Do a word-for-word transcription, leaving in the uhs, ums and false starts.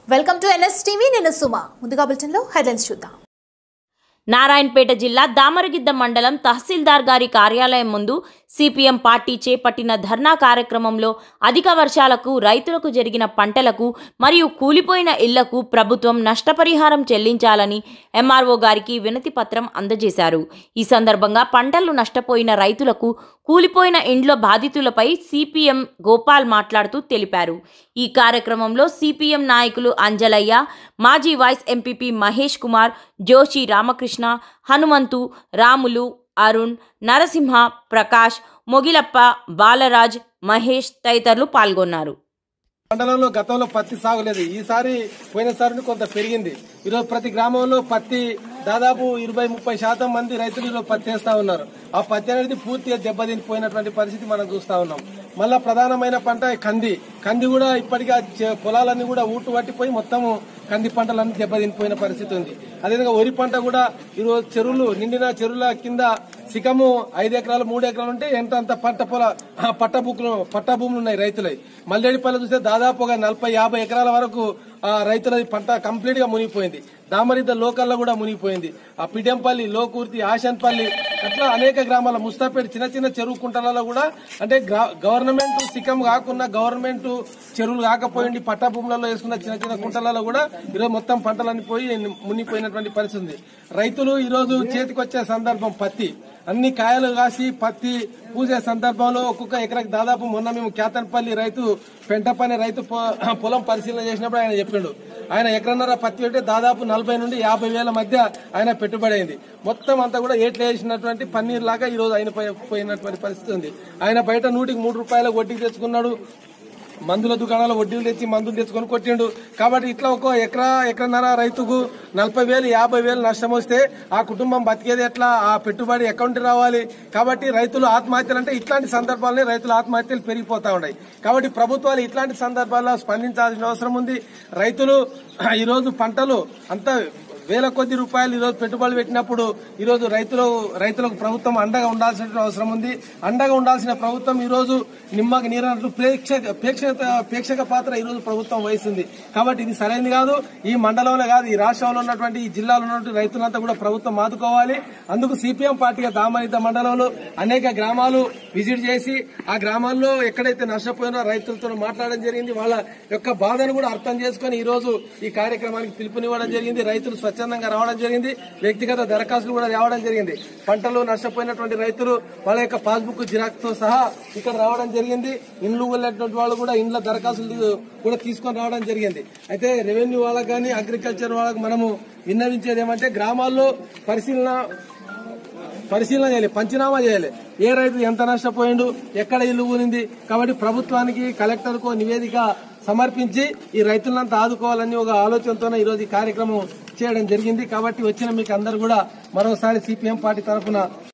Welcome to NS TV. నేను సుమా. ముందుగా బులెటిన్లో హెడ్లైన్స్ చూద్దాం. నారాయణపేట జిల్లా దామరగిద్ద మండలం తహసీల్దార్ గారి కార్యాలయం ముందు సిపిఎం పార్టీ చేపట్టిన ధర్నా కార్యక్రమంలో అధిక వర్షాలకు రైతులకు జరిగిన పంటలకు మరియు కూలిపోయిన ఇళ్లకు ప్రభుత్వం నష్టపరిహారం చెల్లించాలని ఎంఆర్ఓ గారికి వినతి పత్రం అందజేశారు. ఈ సందర్భంగా పంటలు నష్టపోయిన రైతులకు, కూలిపోయిన ఇండ్ల బాధితులపై సిపిఎం గోపాల్ మాట్లాడుతూ తెలిపారు. ఈ కార్యక్రమంలో సిపిఎం నాయకులు అంజలయ్య, మాజీ వైస్ ఎంపీపీ మహేష్ కుమార్, జోషి రామకృష్ణ, హనుమంతు, రాములు, అరుణ్, నరసింహ, ప్రకాష్, మొగిలప్ప, బాలరాజ్, మహేష్ తదితరులు పాల్గొన్నారు. మండలంలో గతంలో పత్తి సాగు లేదు. ఈసారి పోయినసారి కొంత పెరిగింది. ఈరోజు ప్రతి గ్రామంలో పత్తి దాదాపు ఇరవై ముప్పై శాతం మంది రైతులు ఈరోజు పత్తి వేస్తా ఉన్నారు. ఆ పత్తి అనేది పూర్తిగా దెబ్బతినిపోయినటువంటి పరిస్థితి మనం చూస్తా ఉన్నాం. మళ్ళా ప్రధానమైన పంట కంది. కంది కూడా ఇప్పటికీ పొలాలన్నీ కూడా ఊటు పట్టిపోయి మొత్తము కంది పంటలన్నీ దెబ్బతినిపోయిన పరిస్థితి ఉంది. అదేవిధంగా వరి పంట కూడా ఈరోజు చెరువులు నిండిన చెరువుల కింద సికము ఐదు ఎకరాలు మూడు ఎకరాలు ఉంటే ఎంత అంత పంట పొల పట్ట బుక్కులు పట్ట భూములు ఉన్నాయి రైతులై. మల్లేడిపల్లి చూస్తే దాదాపు ఒక నలభై యాభై ఎకరాల వరకు ఆ రైతులది పంట కంప్లీట్ గా మునిగిపోయింది. దామరిద్ద లోకల్లో కూడా మునిగిపోయింది. ఆ పిడెంపల్లి, లోకూర్తి, ఆశన్పల్లి అట్లా అనేక గ్రామాల ముస్తాపేట చిన్న చిన్న చెరువు కుంటలలో కూడా అంటే గవర్నమెంట్ సికం కాకుండా గవర్నమెంట్ చెరువులు కాకపోయింది పట్టా భూములలో వేసుకున్న చిన్న చిన్న కుంటలలో కూడా ఈరోజు మొత్తం పంటలన్నీ పోయి మునిగిపోయినటువంటి పరిస్థితి ఉంది. రైతులు ఈరోజు చేతికొచ్చే సందర్భం పత్తి అన్ని కాయలు కాసి పత్తి పూసే సందర్భంలో ఒక్కొక్క ఎకరాకి దాదాపు మొన్న మేము కేతన్పల్లి రైతు పెంటపని రైతు పొలం పరిశీలన చేసినప్పుడు ఆయన చెప్పిండు. ఆయన ఎకరన్నర పత్తి పెట్టి దాదాపు నలభై నుండి యాభై వేల మధ్య ఆయన పెట్టుబడి అయింది. మొత్తం అంతా కూడా ఏట్లు వేసినటువంటి పన్నీర్ లాగా ఈ రోజు ఆయన పోయినటువంటి పరిస్థితి ఉంది. ఆయన బయట నూటికి మూడు రూపాయల వడ్డీకి తెచ్చుకున్నాడు. మందుల దుకాణాల వడ్డీలు తెచ్చి మందులు తెచ్చుకొని కొట్టిండు. కాబట్టి ఇట్లా ఒక ఎకరా ఎకరన్నర రైతుకు నలభై వేలు యాభై వేలు నష్టం వస్తే ఆ కుటుంబం బతికేది ఎట్లా? ఆ పెట్టుబడి అకౌంట్ రావాలి. కాబట్టి రైతులు ఆత్మహత్యలు అంటే ఇట్లాంటి సందర్భాలనే రైతుల ఆత్మహత్యలు పెరిగిపోతా ఉన్నాయి. కాబట్టి ప్రభుత్వాలు ఇట్లాంటి సందర్భాల్లో స్పందించాల్సిన అవసరం ఉంది. రైతులు ఈరోజు పంటలు అంతా వేల కొద్ది రూపాయలు ఈరోజు పెట్టుబడులు పెట్టినప్పుడు ఈరోజు రైతులు రైతులకు ప్రభుత్వం అండగా ఉండాల్సిన అవసరం ఉంది. అండగా ఉండాల్సిన ప్రభుత్వం ఈరోజు నిమ్మకి నీరన్నట్లు ప్రేక్షక ప్రేక్షక ప్రేక్షక పాత్ర ఈరోజు ప్రభుత్వం వహిస్తుంది. కాబట్టి ఇది సరైనది కాదు. ఈ మండలంలో కాదు, ఈ రాష్ట్రంలో ఉన్నటువంటి ఈ జిల్లాలో ఉన్నటువంటి రైతులంతా కూడా ప్రభుత్వం ఆదుకోవాలి. అందుకు సిపిఎం పార్టీగా దామరిద్ద మండలంలో అనేక గ్రామాలు విజిట్ చేసి ఆ గ్రామాల్లో ఎక్కడైతే నష్టపోయినో రైతులతో మాట్లాడడం జరిగింది. వాళ్ళ యొక్క బాధను కూడా అర్థం చేసుకుని ఈ రోజు ఈ కార్యక్రమానికి పిలుపునివ్వడం జరిగింది. రైతులు స్వచ్ఛందంగా రావడం జరిగింది. వ్యక్తిగత దరఖాస్తులు కూడా రావడం జరిగింది. పంటలు నష్టపోయినటువంటి రైతులు వాళ్ళ యొక్క పాస్బుక్ జిరాక్స్ తో సహా ఇక్కడ రావడం జరిగింది. ఇండ్లు వెళ్ళినటువంటి వాళ్ళు కూడా ఇండ్ల దరఖాస్తులు కూడా తీసుకొని రావడం జరిగింది. అయితే రెవెన్యూ వాళ్ళకి కానీ అగ్రికల్చర్ వాళ్ళకి మనము విన్నవించేది ఏమంటే గ్రామాల్లో పరిశీలన పరిశీలన చేయాలి, పంచనామా చేయాలి. ఏ రైతు ఎంత నష్టపోయిండు, ఎక్కడ ఇల్లు ఊరింది. కాబట్టి ప్రభుత్వానికి కలెక్టర్ కు నివేదిక సమర్పించి ఈ రైతులంతా ఆదుకోవాలని ఒక ఆలోచనతోనే ఈరోజు ఈ కార్యక్రమం చేయడం జరిగింది. కాబట్టి వచ్చిన మీకు అందరూ కూడా మరోసారి సిపిఎం పార్టీ తరఫున